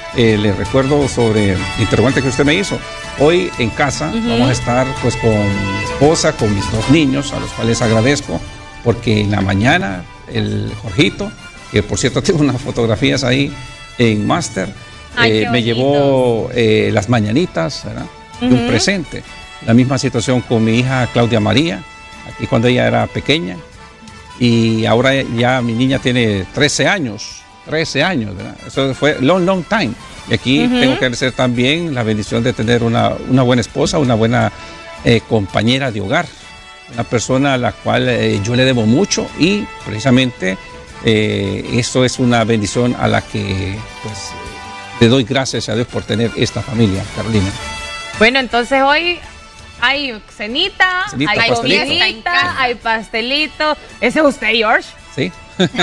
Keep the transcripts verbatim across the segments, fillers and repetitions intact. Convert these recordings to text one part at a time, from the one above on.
eh, le recuerdo sobre el interrogante que usted me hizo. Hoy en casa uh-huh. vamos a estar pues con mi esposa, con mis dos niños, a los cuales agradezco, porque en la mañana el Jorgito, que por cierto tengo unas fotografías ahí en Master, eh, me llevó eh, las mañanitas, ¿verdad? Uh-huh. De un presente. La misma situación con mi hija Claudia María, aquí cuando ella era pequeña, y ahora ya mi niña tiene trece años, trece años, ¿verdad? Eso fue long, long time. Y aquí uh-huh. tengo que agradecer también la bendición de tener una, una buena esposa, una buena eh, compañera de hogar, una persona a la cual eh, yo le debo mucho, y precisamente eh, esto es una bendición a la que pues le doy gracias a Dios por tener esta familia, Carolina. Bueno, entonces hoy hay cenita, cenita hay comidita, hay pastelito. ¿Ese es usted, George? Sí.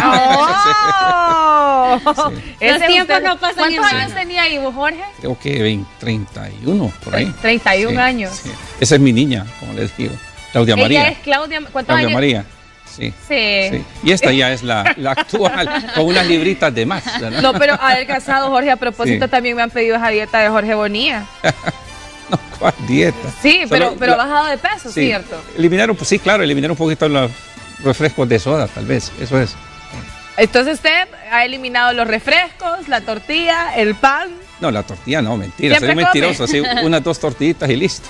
¡Oh! Sí. Los tiempos no pasan. ¿Cuántos años tenía ahí, Jorge? Creo que veinte, treinta y uno, por ahí. treinta y uno sí, años. Sí. Esa es mi niña, como les digo, Claudia Ella María. Ella es Claudia, ¿cuántos Claudia años? María. Sí, sí. sí. Y esta ya es la, la actual, con unas libritas de más, ¿verdad? No, pero adelgazado, Jorge, a propósito sí. también me han pedido esa dieta de Jorge Bonilla. No, ¿cuál dieta? Sí, Solo pero, pero la, ha bajado de peso, sí. ¿cierto? Eliminar, pues sí, claro, eliminar un poquito los refrescos de soda, tal vez, eso es. Entonces usted ha eliminado los refrescos, la tortilla, el pan. No, la tortilla no, mentira, soy mentiroso, así unas dos tortillitas y listo.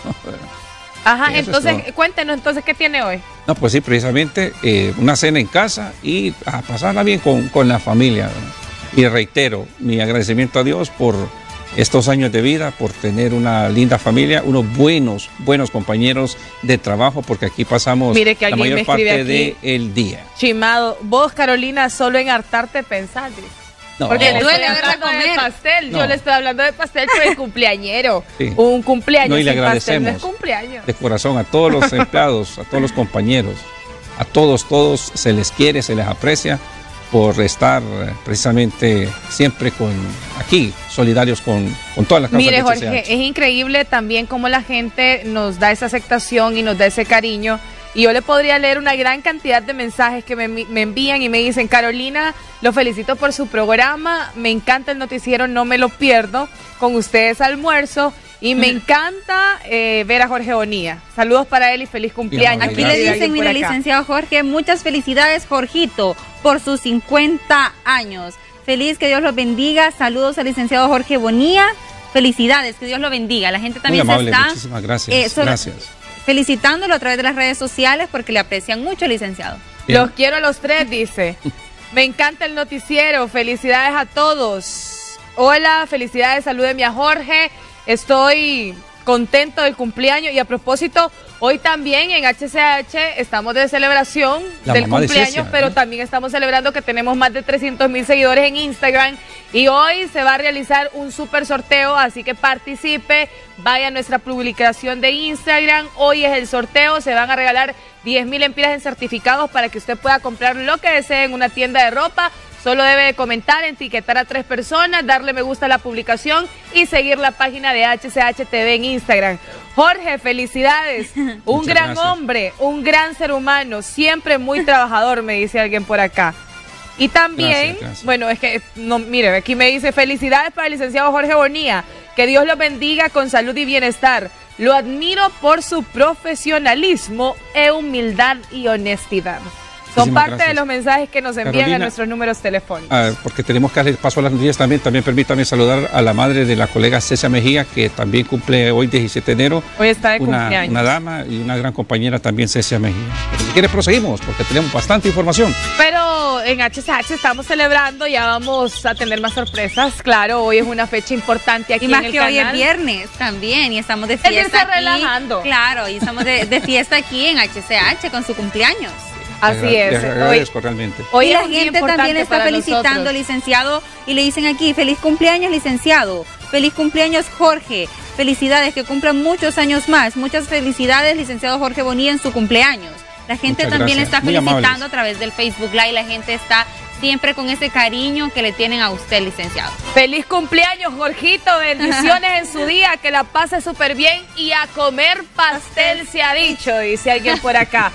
Ajá, eso entonces cuéntenos entonces qué tiene hoy. No, pues sí, precisamente eh, una cena en casa y a pasarla bien con, con la familia, ¿verdad? Y reitero mi agradecimiento a Dios por estos años de vida, por tener una linda familia, unos buenos, buenos compañeros de trabajo, porque aquí pasamos Mire que la mayor parte del día. Chimado, vos, Carolina, solo en hartarte pensás. No. Porque le duele hablando a comer de pastel. No. Yo le estoy hablando de pastel, pero el cumpleañero. Sí. Un cumpleaños no, y le sin pastel no es agradecemos cumpleaños. de corazón a todos los empleados, a todos los compañeros, a todos, todos se les quiere, se les aprecia por estar precisamente siempre con aquí, solidarios con, con todas las causas. Mire, de Jorge, es increíble también cómo la gente nos da esa aceptación y nos da ese cariño. Y yo le podría leer una gran cantidad de mensajes que me, me envían y me dicen: Carolina, lo felicito por su programa, me encanta el noticiero, no me lo pierdo, con ustedes almuerzo. Y me encanta eh, ver a Jorge Bonilla. Saludos para él y feliz cumpleaños. Aquí le dicen, mire, licenciado Jorge, muchas felicidades, Jorgito, por sus cincuenta años. Feliz, que Dios los bendiga. Saludos al licenciado Jorge Bonilla. Felicidades, que Dios lo bendiga. La gente también muy amable, se está muchísimas gracias, eh, solo, gracias. felicitándolo a través de las redes sociales porque le aprecian mucho, licenciado. Bien. Los quiero a los tres, dice. Me encanta el noticiero. Felicidades a todos. Hola, felicidades, salúdeme a Jorge. Estoy contento del cumpleaños y a propósito, hoy también en H C H estamos de celebración la del cumpleaños, Cecia, pero ¿no? también estamos celebrando que tenemos más de trescientos mil seguidores en Instagram y hoy se va a realizar un super sorteo, así que participe, vaya a nuestra publicación de Instagram, hoy es el sorteo, se van a regalar diez mil empiras en certificados para que usted pueda comprar lo que desee en una tienda de ropa. Solo debe comentar, etiquetar a tres personas, darle me gusta a la publicación y seguir la página de H C H T V en Instagram. Jorge, felicidades. Un Muchas gran gracias. hombre, un gran ser humano, siempre muy trabajador, me dice alguien por acá. Y también, Gracias, gracias. bueno, es que, no, mire, aquí me dice, felicidades para el licenciado Jorge Bonilla, que Dios lo bendiga con salud y bienestar. Lo admiro por su profesionalismo, e humildad y honestidad. Son parte gracias. de los mensajes que nos envían Carolina, a nuestros números telefónicos. Ah, porque tenemos que darle paso a las noticias también. También permítame saludar a la madre de la colega Cecia Mejía, que también cumple hoy diecisiete de enero. Hoy está de una, cumpleaños. Una dama y una gran compañera también, Cecia Mejía. Pero si quiere proseguimos, porque tenemos bastante información. Pero en H C H estamos celebrando, ya vamos a tener más sorpresas. Claro, hoy es una fecha importante aquí y más en el que canal. hoy es viernes también, y estamos de fiesta aquí. relajando. Claro, y estamos de, de fiesta aquí en H C H con su cumpleaños. Así es. Les agradezco hoy, realmente. Hoy y la gente también está felicitando, nosotros. licenciado, y le dicen aquí, feliz cumpleaños, licenciado. Feliz cumpleaños, Jorge. Felicidades, que cumplan muchos años más. Muchas felicidades, licenciado Jorge Bonilla, en su cumpleaños. La gente Muchas también le gracias. está Muy felicitando amables. a través del Facebook Live. La gente está siempre con ese cariño que le tienen a usted, licenciado. Feliz cumpleaños, Jorgito. Bendiciones en su día, que la pase súper bien y a comer pastel se ha dicho, dice alguien por acá.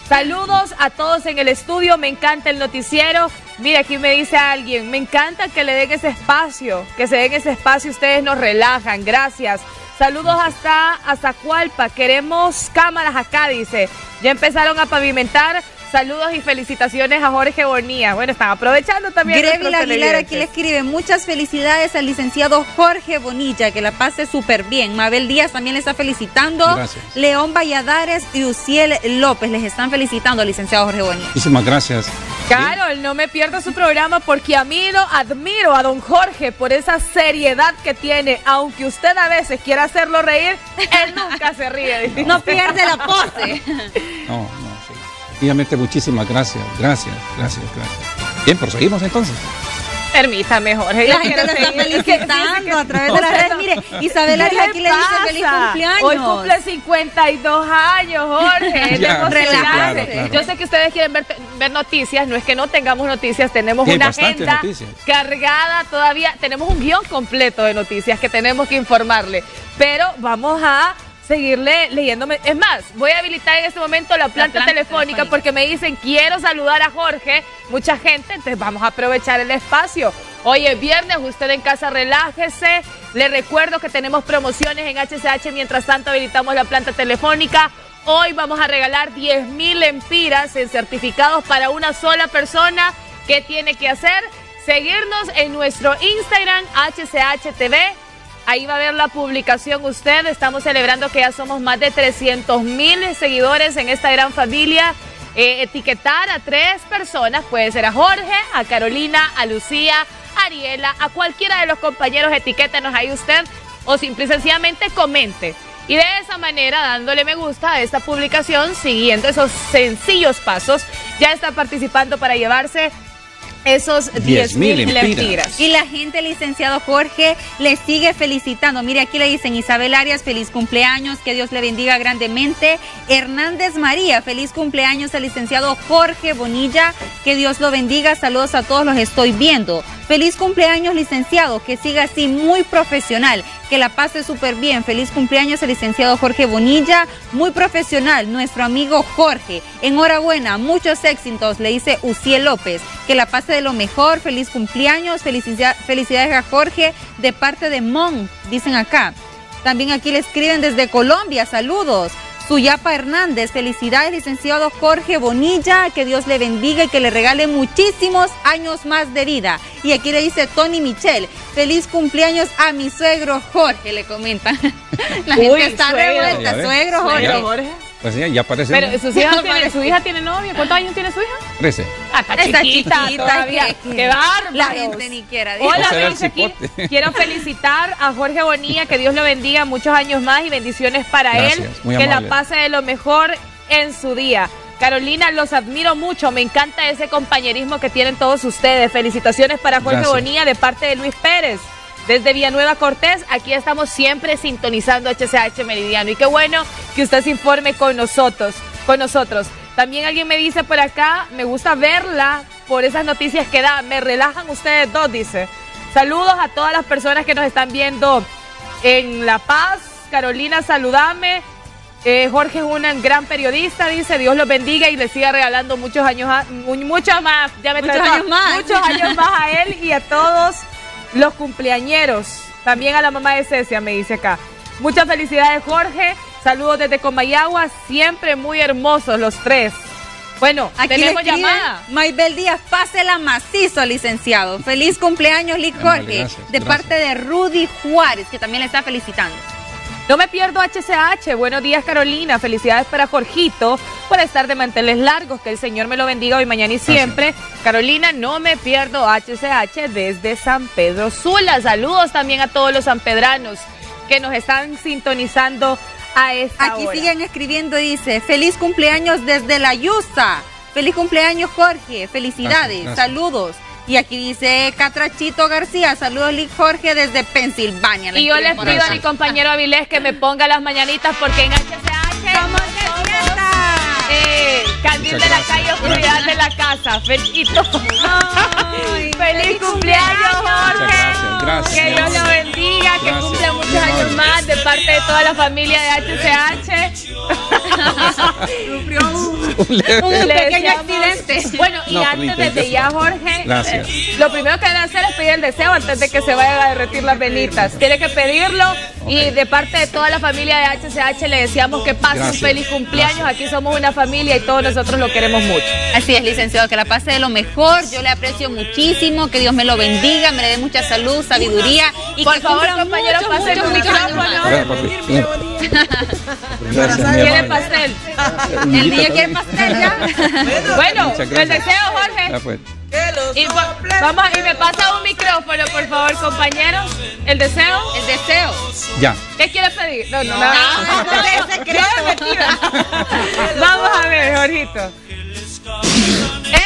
Saludos a todos en el estudio, me encanta el noticiero. Mira, aquí me dice alguien, me encanta que le den ese espacio, que se den ese espacio, ustedes nos relajan, gracias. Saludos hasta Azacualpa, queremos cámaras acá, dice. Ya empezaron a pavimentar. Saludos y felicitaciones a Jorge Bonilla. Bueno, están aprovechando también. Greville Aguilar aquí le escribe, muchas felicidades al licenciado Jorge Bonilla, que la pase súper bien. Mabel Díaz también le está felicitando. Gracias. León Valladares y Uciel López les están felicitando al licenciado Jorge Bonilla. Muchísimas gracias. Carol, no me pierda su programa porque a mí lo admiro a don Jorge por esa seriedad que tiene. Aunque usted a veces quiera hacerlo reír, él nunca se ríe. No pierde la pose. No, no. Obviamente, muchísimas gracias, gracias, gracias, gracias. Bien, proseguimos entonces. Permítame, Jorge. La gente lo está felicitando a través de las redes. Mire, Isabel Arias aquí le dice feliz cumpleaños. Hoy cumple cincuenta y dos años, Jorge. Ya, Relájese. claro, claro. Yo sé que ustedes quieren ver, ver noticias. No es que no tengamos noticias. Tenemos Sí, una bastantes agenda noticias. cargada todavía. Tenemos un guión completo de noticias que tenemos que informarle. Pero vamos a seguirle leyéndome. Es más, voy a habilitar en este momento la planta, la planta telefónica, telefónica porque me dicen quiero saludar a Jorge, mucha gente, entonces vamos a aprovechar el espacio. Hoy es viernes, usted en casa relájese. Le recuerdo que tenemos promociones en H C H, mientras tanto habilitamos la planta telefónica. Hoy vamos a regalar diez mil lempiras en certificados para una sola persona. ¿Qué tiene que hacer? Seguirnos en nuestro Instagram, H C H T V. Ahí va a ver la publicación usted. Estamos celebrando que ya somos más de trescientos mil seguidores en esta gran familia. Eh, etiquetar a tres personas, puede ser a Jorge, a Carolina, a Lucía, a Ariela, a cualquiera de los compañeros, etiquétenos ahí usted o simple y sencillamente comente. Y de esa manera, dándole me gusta a esta publicación, siguiendo esos sencillos pasos, ya está participando para llevarse esos diez mil lempiras. Y la gente, licenciado Jorge, le sigue felicitando. Mire, aquí le dicen Isabel Arias, feliz cumpleaños, que Dios le bendiga grandemente. Hernández María, feliz cumpleaños al licenciado Jorge Bonilla, que Dios lo bendiga. Saludos a todos, los estoy viendo. Feliz cumpleaños, licenciado, que siga así muy profesional, que la pase súper bien. Feliz cumpleaños al licenciado Jorge Bonilla, muy profesional, nuestro amigo Jorge. Enhorabuena, muchos éxitos, le dice Uciel López, que la pase de lo mejor. Feliz cumpleaños, felicidad, felicidades a Jorge de parte de Mon, dicen acá. También aquí le escriben desde Colombia, saludos. Suyapa Hernández, felicidades, licenciado Jorge Bonilla, que Dios le bendiga y que le regale muchísimos años más de vida. Y aquí le dice Tony Michel, feliz cumpleaños a mi suegro Jorge, le comenta. La gente Uy, está suegro, revuelta, ya suegro Jorge. Suegro, Jorge. Pues ya, ya aparece. Pero uno. sus hijas tiene, su hija tiene novio. ¿Cuántos años tiene su hija? Trece. Ah, está, Está chiquita, chiquita, todavía. que- ¡Qué bárbaro! La gente ni quiera. dice. Hola, Ese era el dice aquí. cipote. Quiero felicitar a Jorge Bonilla, que Dios lo bendiga muchos años más y bendiciones para Gracias, él. muy Que amable. la pase de lo mejor en su día. Carolina, los admiro mucho. Me encanta ese compañerismo que tienen todos ustedes. Felicitaciones para Jorge Gracias. Bonilla de parte de Luis Pérez. Desde Villanueva Cortés, aquí estamos siempre sintonizando H C H Meridiano. Y qué bueno que usted se informe con nosotros, con nosotros. También alguien me dice por acá, me gusta verla por esas noticias que da. Me relajan ustedes dos, dice. Saludos a todas las personas que nos están viendo en La Paz. Carolina, saludame. Eh, Jorge es un gran periodista, dice. Dios los bendiga y le siga regalando muchos años, a, mu- muchos más. Ya me Muchos trae- años más. Muchos años más a él y a todos los cumpleañeros. También a la mamá de Cecia, me dice acá. Muchas felicidades, Jorge. Saludos desde Comayagua. Siempre muy hermosos los tres. Bueno, Aquí tenemos le escribe llamada. Maybel Díaz, pásela macizo, licenciado. Feliz cumpleaños, Lic Amable, Jorge, gracias, de gracias. parte de Rudy Juárez, que también le está felicitando. No me pierdo H C H. Buenos días, Carolina. Felicidades para Jorgito por estar de manteles largos. Que el Señor me lo bendiga hoy, mañana y siempre. Carolina, no me pierdo H C H desde San Pedro Sula. Saludos también a todos los sanpedranos que nos están sintonizando a esta Aquí hora. siguen escribiendo, dice, feliz cumpleaños desde La Yusta. Feliz cumpleaños, Jorge. Felicidades, Gracias, gracias. saludos. Y aquí dice Catrachito García, saludos, Lic Jorge, desde Pensilvania. Y yo les por pido a acá. mi compañero Avilés que me ponga las mañanitas porque en H C H ¡Somos de fiesta! eh, candil Muchas de la gracias. calle, oscuridad de la casa. Felito. Ay, Feliz cumpleaños, Jorge. Muchas gracias, gracias. Que Dios lo bendiga, que Gracias, cumpla muchos muy años años más de parte de toda la familia de H C H. Sufrió un, un pequeño accidente. Bueno, y no, antes desde ya, Jorge, gracias. Eh, lo primero que debe hacer es pedir el deseo antes de que se vayan a derretir las velitas. Tiene que pedirlo, okay. Y de parte de toda la familia de H C H le deseamos que pase gracias. Un feliz cumpleaños. Gracias. Aquí somos una familia y todos nosotros lo queremos mucho. Así es, licenciado, que la pase de lo mejor. Yo le aprecio muchísimo, que Dios me lo bendiga, me le dé mucha salud, sabiduría. Y por que favor, compañeros, pasen un micrófono. ¿Quiere pastel? El niño quiere pastel ya. Bueno, el deseo, Jorge. Y, vamos, y me pasa un micrófono, por favor, compañeros. ¿El deseo? El deseo. Ya. ¿Qué quiere pedir? No, no, no. no, no es secreto. Vamos a ver, Jorgito. ¡Eh!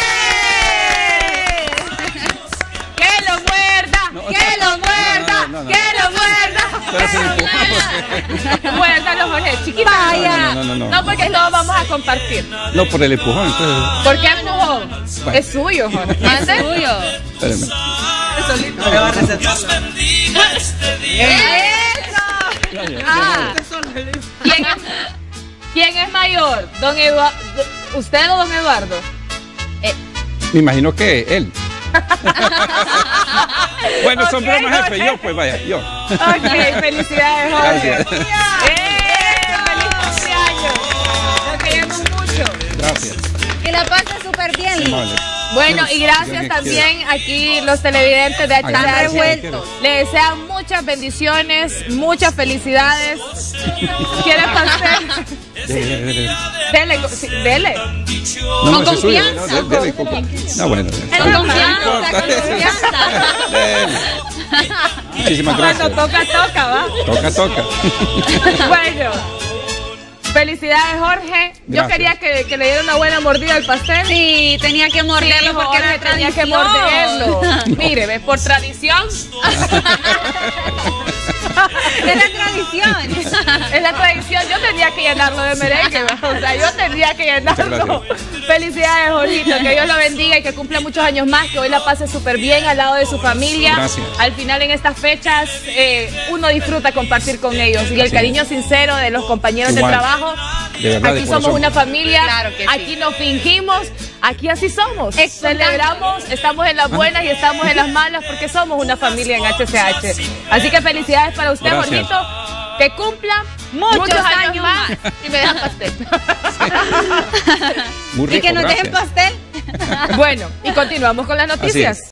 ¡Que lo muerda! No, ¡Que lo muerda! No, no, no, no. ¡Que lo muerda! Muérdalo, Jorge, chiquita. Vaya. No, no, no, no. No, porque todos vamos a compartir. No, por el empujón. Entonces... ¿Por qué empujón? Bueno. Es suyo, Jorge. Es suyo. Espérame. Solito le va a recetar. ¡Eso! Ah. ¿Quién es, ¿Quién es mayor? ¿Don Eduardo? ¿Usted o don Eduardo? Eh. Me imagino que él. Bueno, okay, sombrero jefe, okay. Yo pues vaya, yo. Ok, felicidades, Jorge. Gracias. ¡Eh! ¡Feliz cumpleaños! Lo queremos mucho. Gracias. Que la pase súper bien. Vale. Bueno, y gracias también aquí los televidentes de H C H revueltos. Le desean muchas bendiciones, muchas felicidades. ¿Quiere pastel? Dele, dele. Dele, sí, dele. No, con no, confianza. No, dele, dele, con confianza. No, bueno. Con confianza, con confianza. Muchísimas gracias. Cuando toca, toca, ¿va? Toca, toca. Bueno. Felicidades, Jorge. Yo Gracias. quería que, que le diera una buena mordida al pastel. Sí, tenía que morderlo sí, porque Jorge era tenía que morderlo. Mire, ¿ves? Por tradición. Es la tradición. Es la tradición. Yo tendría que llenarlo de merengue. O sea, yo tendría que llenarlo. Felicidades, Jorgito. Que Dios lo bendiga y que cumpla muchos años más. Que hoy la pase súper bien al lado de su familia. Gracias. Al final, en estas fechas, eh, uno disfruta compartir con ellos. Y el sí. cariño sincero de los compañeros Igual. de trabajo. De verdad, aquí de somos una familia. Claro que sí. Aquí nos fingimos. Aquí así somos. Excelente. Celebramos, estamos en las buenas y estamos en las malas porque somos una familia en H C H. Así que felicidades para usted, Jorgito. Que cumpla muchos, muchos años, años más. más y me dejan pastel. Muy rico, y que nos gracias. dejen pastel. Bueno, y continuamos con las noticias.